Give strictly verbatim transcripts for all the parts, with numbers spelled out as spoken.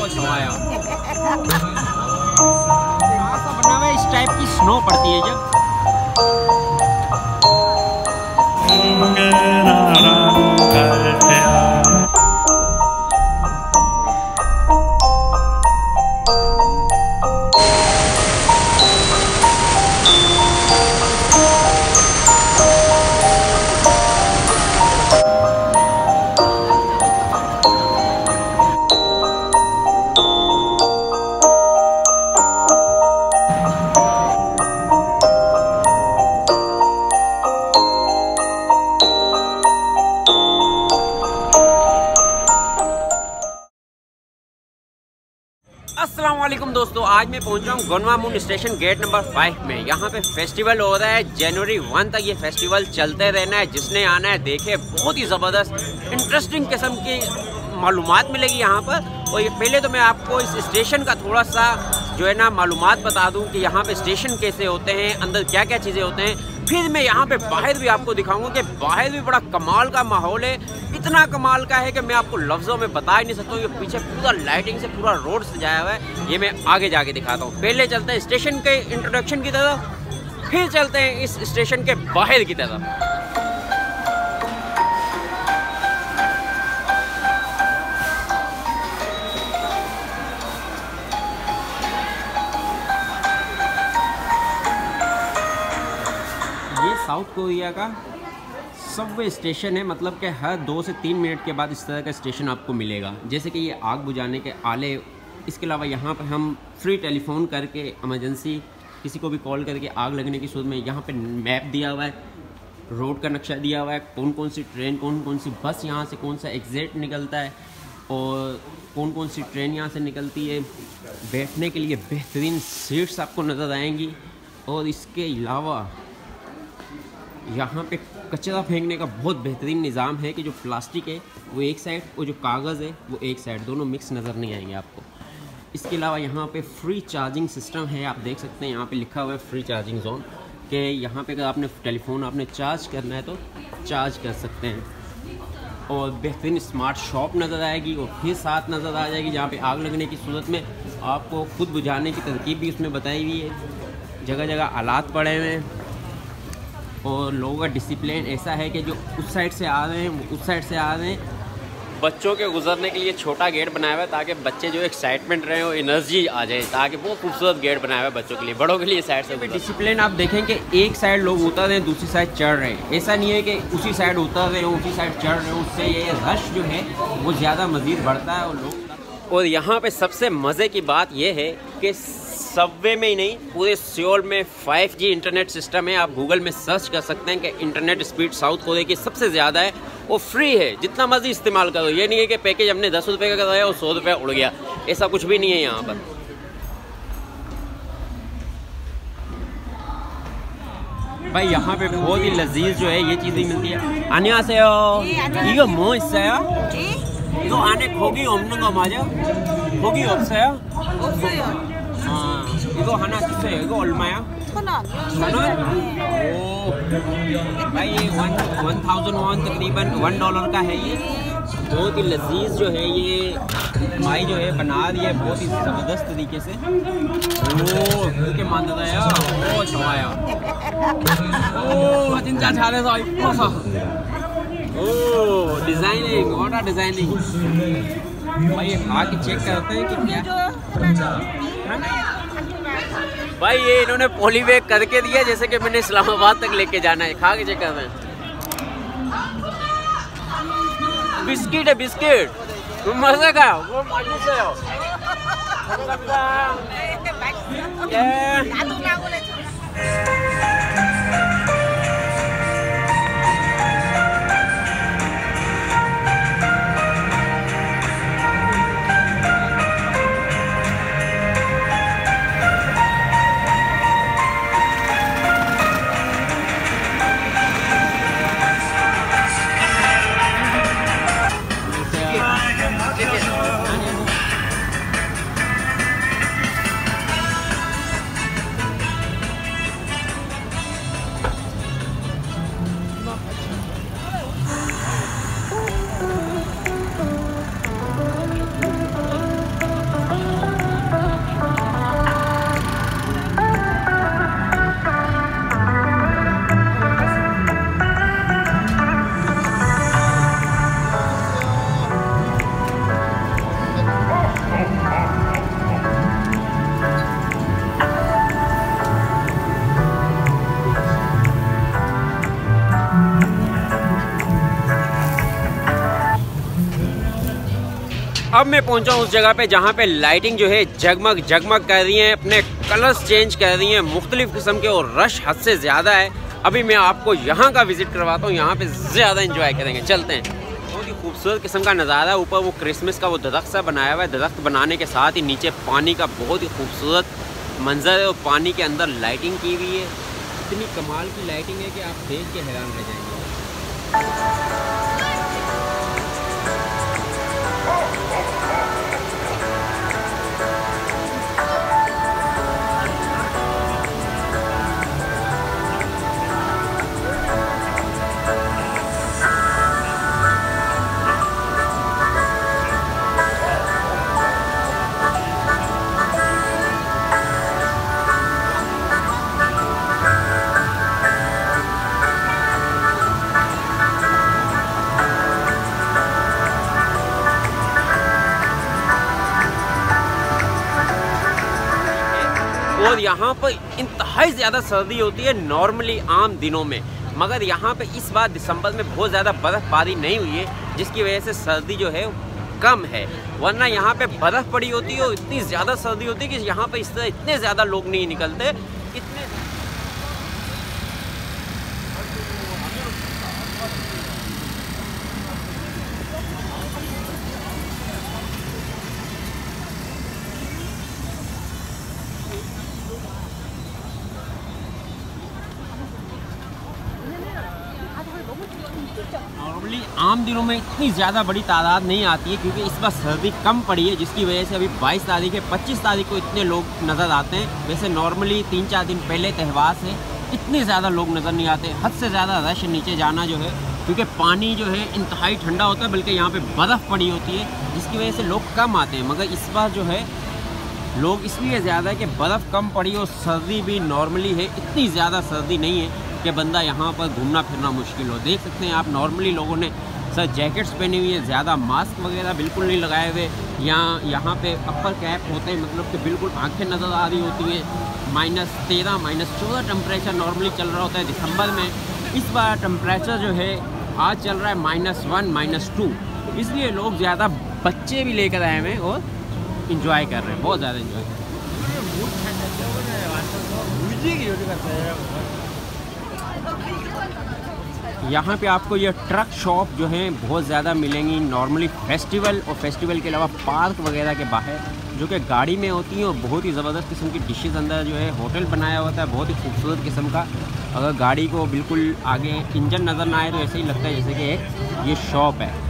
छवाया ऐसा बना हुआ है, इस टाइप की स्नो पड़ती है जब। अस्सलामुअलैकुम दोस्तों, आज मैं पहुंचा हूँ गोनवा मून स्टेशन गेट नंबर फाइव में। यहाँ पे फेस्टिवल हो रहा है, जनवरी वन तक ये फेस्टिवल चलते रहना है। जिसने आना है देखे, बहुत ही ज़बरदस्त इंटरेस्टिंग किस्म की मालूमात मिलेगी यहाँ पर। और ये पहले तो मैं आपको इस स्टेशन का थोड़ा सा जो है ना मालूमात बता दूँ कि यहाँ पे स्टेशन कैसे होते हैं, अंदर क्या क्या चीज़ें होते हैं। फिर मैं यहाँ पे बाहर भी आपको दिखाऊंगा कि बाहर भी बड़ा कमाल का माहौल है। इतना कमाल का है कि मैं आपको लफ्ज़ों में बता ही नहीं सकता हूँ। ये पीछे पूरा लाइटिंग से पूरा रोड सजाया हुआ है, ये मैं आगे जाके दिखाता हूँ। पहले चलते हैं स्टेशन के इंट्रोडक्शन की तरफ, फिर चलते हैं इस स्टेशन के बाहर की तरफ। ये साउथ कोरिया का सबवे स्टेशन है, मतलब कि हर दो से तीन मिनट के बाद इस तरह का स्टेशन आपको मिलेगा। जैसे कि ये आग बुझाने के आले, इसके अलावा यहाँ पर हम फ्री टेलीफोन करके इमरजेंसी किसी को भी कॉल करके आग लगने की सूरत में यहाँ पे मैप दिया हुआ है, रोड का नक्शा दिया हुआ है, कौन कौन सी ट्रेन, कौन कौन सी बस यहाँ से कौन सा एग्जिट निकलता है और कौन कौन सी ट्रेन यहाँ से निकलती है। बैठने के लिए बेहतरीन सीट्स आपको नज़र आएंगी। और इसके अलावा यहाँ पे कचरा फेंकने का बहुत बेहतरीन निज़ाम है कि जो प्लास्टिक है वो एक साइड और जो कागज़ है वो एक साइड, दोनों मिक्स नज़र नहीं आएंगे आपको। इसके अलावा यहाँ पे फ्री चार्जिंग सिस्टम है, आप देख सकते हैं यहाँ पे लिखा हुआ है फ्री चार्जिंग जोन, कि यहाँ पे अगर आपने टेलीफोन आपने चार्ज करना है तो चार्ज कर सकते हैं। और बेहतरीन स्मार्ट शॉप नज़र आएगी और फिर साथ नज़र आ जाएगी जहाँ पे आग लगने की सूरत में आपको खुद बुझाने की तरकीब भी उसमें बताई हुई है। जगह जगह आलात पड़े हुए हैं और लोगों का डिसिप्लिन ऐसा है कि जो उस साइड से आ रहे हैं वो उस साइड से आ रहे हैं। बच्चों के गुजरने के लिए छोटा गेट बनाया हुआ है ताकि बच्चे जो एक्साइटमेंट रहे हो, एनर्जी आ जाए, ताकि बहुत खूबसूरत गेट बनाया हुआ है बच्चों के लिए। बड़ों के लिए साइड से डिसिप्लिन आप देखें कि एक साइड लोग उतर रहे हैं, दूसरी साइड चढ़ रहे हैं। ऐसा नहीं है कि उसी साइड उतर रहे हो उसी साइड चढ़ रहे हो, उससे ये रश जो है वो ज़्यादा मज़ीद बढ़ता है। और लोग और यहाँ पर सबसे मज़े की बात यह है कि सबवे में ही नहीं, पूरे सियोल में फाइव जी इंटरनेट सिस्टम है। आप गूगल में सर्च कर सकते हैं कि इंटरनेट स्पीड साउथ कोरिया की सबसे ज़्यादा है, वो फ्री है, जितना मर्जी इस्तेमाल करो। ये नहीं है कि पैकेज हमने दस रुपये का कराया और सौ रुपये उड़ गया, ऐसा कुछ भी नहीं है यहाँ पर। भाई यहाँ पे बहुत ही लजीज जो है ये चीज़ें मिलती है। आनिया से 이거 뭐 있어요? 이거 안에 고기 없는 거 맞아? 고기 없어요? 없어요. 아, 이거 하나 주세요. 이거 얼마야? 천 원. 천 원? ओ भाई ये वन वन थाउजेंड वन तकरीबन वन डॉलर का है। ये बहुत ही लजीज जो है ये भाई जो है बना रही है बहुत ही ज़बरदस्त तरीके से। ओ 이렇게 만들어요. 오 좋아요. 오 진짜 잘해서 이뻐서. ओ डिज़ाइनिंग, व्हाट आर डिज़ाइनिंग। भाई ये खा के चेक करते हैं कि क्या भाई। ये इन्होंने पॉली बैग करके दिया जैसे कि मैंने इस्लामाबाद तक लेके जाना है। खा के चेक कर रहे हैं। बिस्किट है, बिस्किट मजा का वो मजे से हो। अब मैं पहुंचा हूं उस जगह पे जहां पे लाइटिंग जो है जगमग जगमग कर रही है, अपने कलर्स चेंज कर रही हैं, मुख्तलिफ किस्म के, और रश हद से ज़्यादा है। अभी मैं आपको यहाँ का विज़िट करवाता हूँ, यहाँ पे ज़्यादा इंजॉय करेंगे। चलते हैं। बहुत ही खूबसूरत किस्म का नज़ारा है। ऊपर वो क्रिसमस का वो दरख्त सा बनाया हुआ है, दरख्त बनाने के साथ ही नीचे पानी का बहुत ही खूबसूरत मंजर है, और पानी के अंदर लाइटिंग की हुई है। इतनी कमाल की लाइटिंग है कि आप देख के हैरान रह जाएंगे। और यहाँ पर इंतहाई ज़्यादा सर्दी होती है नॉर्मली आम दिनों में, मगर यहाँ पे इस बार दिसंबर में बहुत ज़्यादा बर्फ़बारी नहीं हुई है, जिसकी वजह से सर्दी जो है कम है। वरना यहाँ पे बर्फ़ पड़ी होती है और इतनी ज़्यादा सर्दी होती है कि यहाँ पे इस तरह इतने ज़्यादा लोग नहीं निकलते। इतने नॉर्मली आम दिनों में इतनी ज़्यादा बड़ी तादाद नहीं आती है, क्योंकि इस बार सर्दी कम पड़ी है, जिसकी वजह से अभी बाईस तारीख है, पच्चीस तारीख को इतने लोग नज़र आते हैं। वैसे नॉर्मली तीन चार दिन पहले त्यौहार से इतने ज़्यादा लोग नज़र नहीं आते। हद से ज़्यादा रश नीचे जाना जो है, क्योंकि पानी जो है इंतहाई ठंडा होता है, बल्कि यहाँ पे बर्फ़ पड़ी होती है, जिसकी वजह से लोग कम आते हैं। मगर इस बार जो है लोग इसलिए ज़्यादा है कि बर्फ़ कम पड़ी और सर्दी भी नॉर्मली है, इतनी ज़्यादा सर्दी नहीं है कि बंदा यहाँ पर घूमना फिरना मुश्किल हो। देख सकते हैं आप, नॉर्मली लोगों ने सर जैकेट्स पहनी हुई है, ज़्यादा मास्क वगैरह बिल्कुल नहीं लगाए हुए। यहाँ यहाँ पे अपर कैप होते हैं, मतलब कि बिल्कुल आंखें नज़र आ रही होती हैं। माइनस तेरह माइनस चौदह टेम्परेचर नॉर्मली चल रहा होता है दिसंबर में। इस बार टेम्परेचर जो है आज चल रहा है माइनस वन माइनस टू, इसलिए लोग ज़्यादा बच्चे भी लेकर आए हुए हैं और इंजॉय कर रहे हैं, बहुत ज़्यादा इंजॉय कर रहे हैं। यहाँ पे आपको ये ट्रक शॉप जो हैं बहुत ज़्यादा मिलेंगी नॉर्मली फेस्टिवल और फेस्टिवल के अलावा पार्क वगैरह के बाहर, जो कि गाड़ी में होती हैं, और बहुत ही ज़बरदस्त किस्म की डिशेस अंदर जो है होटल बनाया होता है, बहुत ही खूबसूरत किस्म का। अगर गाड़ी को बिल्कुल आगे इंजन नज़र ना आए तो ऐसे ही लगता है जैसे कि एक ये शॉप है।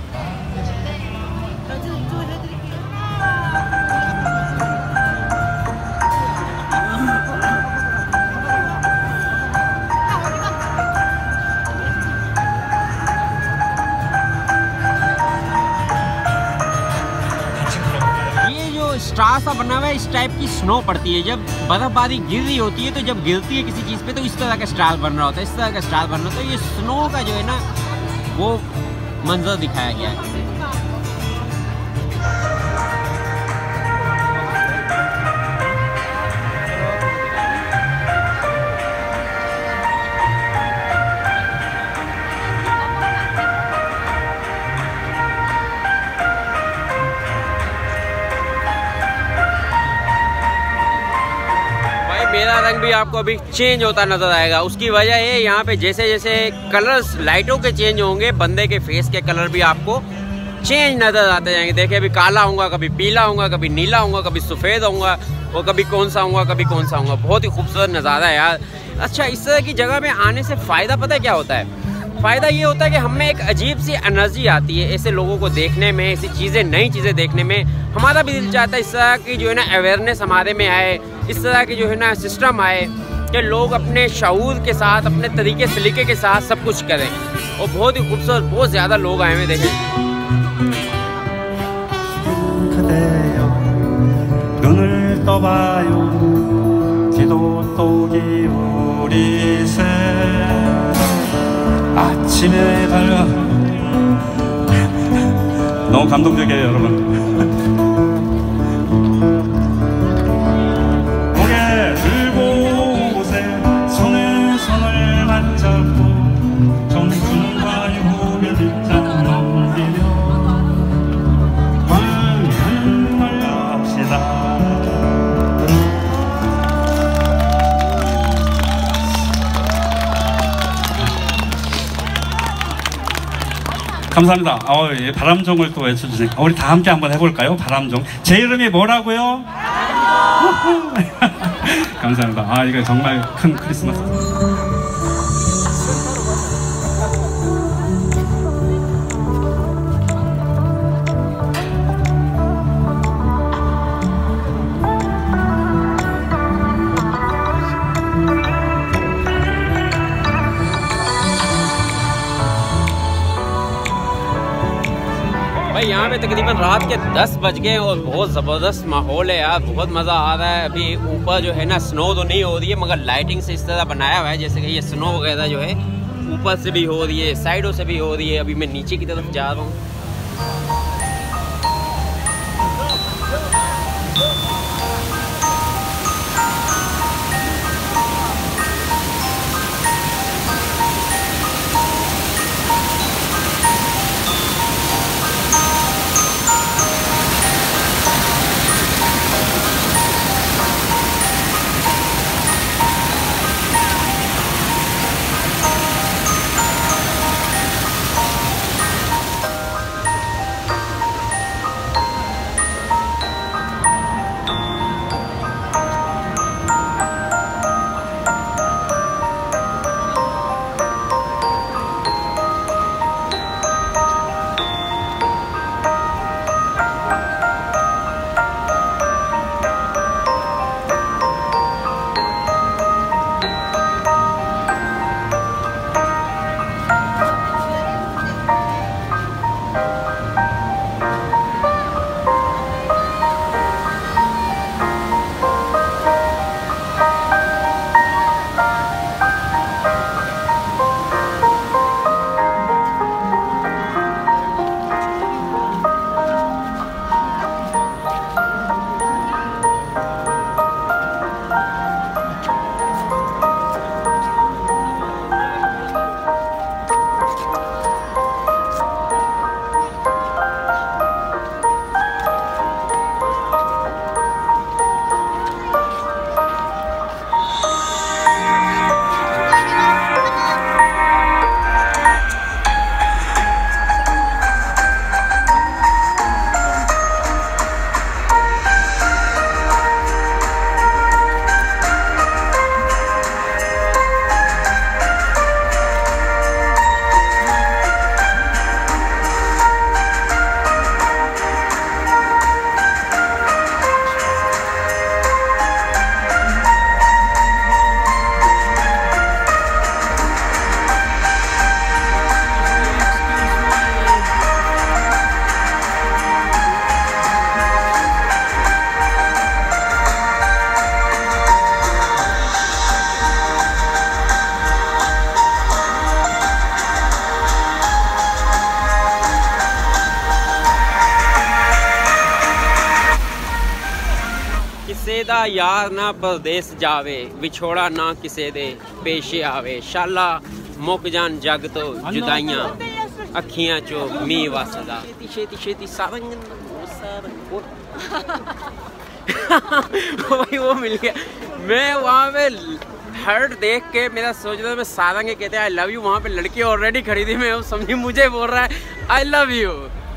स्टार सा बना हुआ है, इस टाइप की स्नो पड़ती है जब बर्फबारी गिर रही होती है, तो जब गिरती है किसी चीज़ पे तो इस तरह का स्टार बन रहा होता है, इस तरह का स्टार बन रहा होता है। ये स्नो का जो है ना वो मंजर दिखाया गया है। मेरा रंग भी आपको अभी चेंज होता नजर आएगा। उसकी वजह है यहाँ पे जैसे जैसे कलर्स लाइटों के चेंज होंगे, बंदे के फेस के कलर भी आपको चेंज नजर आते जाएंगे। देखिए अभी काला होगा, कभी पीला होगा, कभी नीला होगा, कभी सफ़ेद होगा, और कभी कौन सा होगा, कभी कौन सा होगा। बहुत ही खूबसूरत नज़ारा है यार। अच्छा, इस तरह की जगह में आने से फ़ायदा पता है क्या होता है? फ़ायदा ये होता है कि हमें एक अजीब सी एनर्जी आती है ऐसे लोगों को देखने में, ऐसी चीज़ें, नई चीज़ें देखने में। हमारा भी दिल चाहता है इस तरह की जो है ना अवेयरनेस हमारे में आए, इस तरह की जो है ना सिस्टम आए कि लोग अपने शऊर के साथ, अपने तरीके सलीके के साथ सब कुछ करें। और बहुत ही खूबसूरत, बहुत ज़्यादा लोग आए हुए देखें। 아침에 달려 너무 감동적이에요 여러분. 고개 들고 오세 손에 손을 맞잡고 청춘과 유혹을 빗장 넘기며 감사합니다. 어, 예, 바람종을 또 외쳐주세요. 어, 우리 다 함께 한번 해볼까요? 바람종. 제 이름이 뭐라고요? 감사합니다. 아, 이거 정말 큰 크리스마스. भाई यहाँ पे तकरीबन रात के दस बज गए और बहुत ज़बरदस्त माहौल है यार, बहुत मज़ा आ रहा है। अभी ऊपर जो है ना स्नो तो नहीं हो रही है, मगर लाइटिंग से इस तरह बनाया हुआ है जैसे कि ये स्नो वगैरह जो है ऊपर से भी हो रही है, साइडों से भी हो रही है। अभी मैं नीचे की तरफ जा रहा हूँ। किसे दा यार ना परदेस जावे, विछोड़ा ना किसे दे पेशे आवे। शाला मुक जान जग तो जुदाइयां, अखियां चो मी वसदा। छेती छेती सारंग वही वो मिल गया। मैं वहाँ पे हर्ट देख के मेरा सोच रहा था मैं सारंग कहते हैं आई लव यू, वहाँ पे लड़की ऑलरेडी खड़ी थी। मैं समझी मुझे बोल रहा है आई लव यू।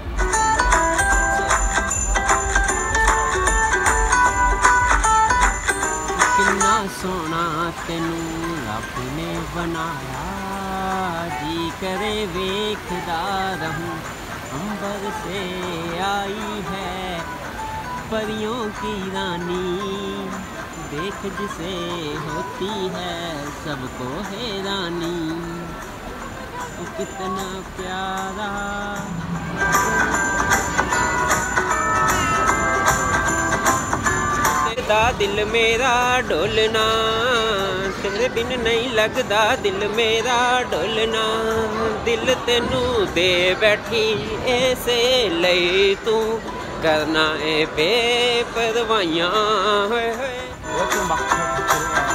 कितना सोना तेनू रब ने बनाया, जी करे वेखदा रहूं। अंबर से आई है परियों की रानी, देख जिसे होती है सबको हैरानी। तो कितना प्यारा दिल मेरा डोलना, तेरे बिन नहीं लगदा दिल मेरा डोलना। दिल तेनू दे बैठी ऐसे लई तू करना ए बेपरवाइयां।